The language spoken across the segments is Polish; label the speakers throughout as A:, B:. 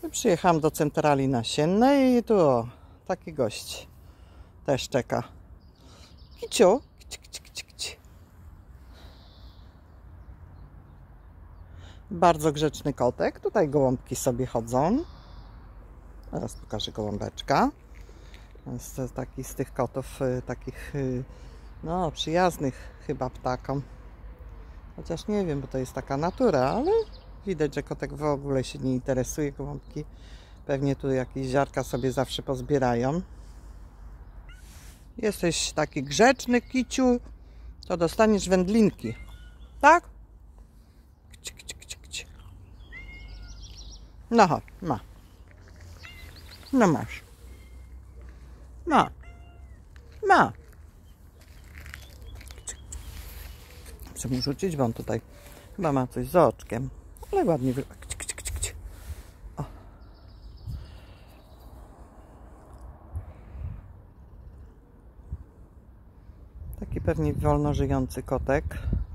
A: I przyjechałam do centrali nasiennej i tu o, taki gość też czeka. Kiciu, kici, kici, kici, kici. Bardzo grzeczny kotek. Tutaj gołąbki sobie chodzą. Teraz pokażę gołąbeczka. Jest taki z tych kotów, takich no przyjaznych chyba ptakom. Chociaż nie wiem, bo to jest taka natura, ale widać, że kotek w ogóle się nie interesuje. Gołąbki pewnie tu jakieś ziarka sobie zawsze pozbierają. Jesteś taki grzeczny, kiciu, to dostaniesz wędlinki. Tak? Kci, kci, kci, kci. No chodź, ma. No masz. Ma. Ma. Chcę mu rzucić, bo on tutaj chyba ma coś z oczkiem. Ale ładnie wygląda. O. Taki pewnie wolno żyjący kotek.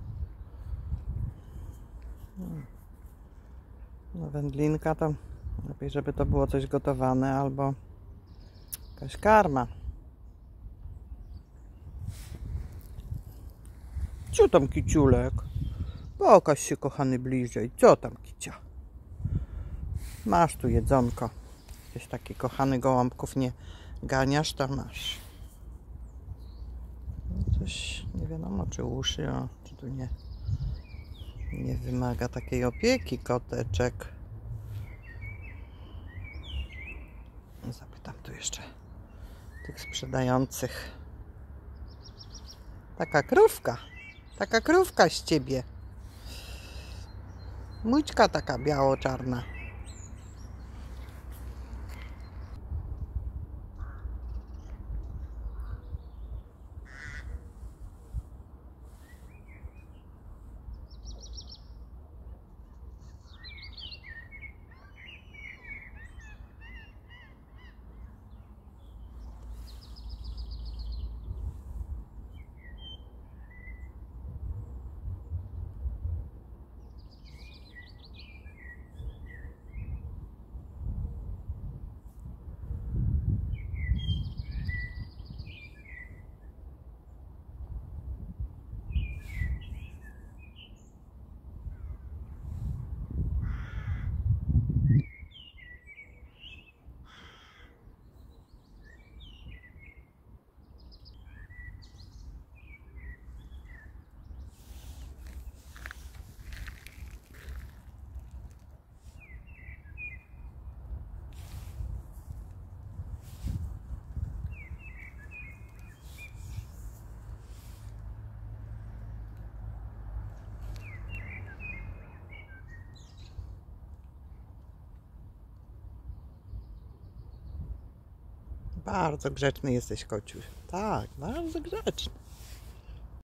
A: No, wędlinka to lepiej, żeby to było coś gotowane albo jakaś karma. Co tam, kiciulek? Pokaż się, kochany, bliżej. Co tam, kicia? Masz tu jedzonko. Jesteś taki kochany, gołąbków nie ganiasz, to masz. Coś nie wiadomo, czy uszy, czy tu nie wymaga takiej opieki koteczek. Zapytam tu jeszcze tych sprzedających. Taka krówka z ciebie. Mućka taka biało-czarna. Bardzo grzeczny jesteś, kociu. Tak, bardzo grzeczny.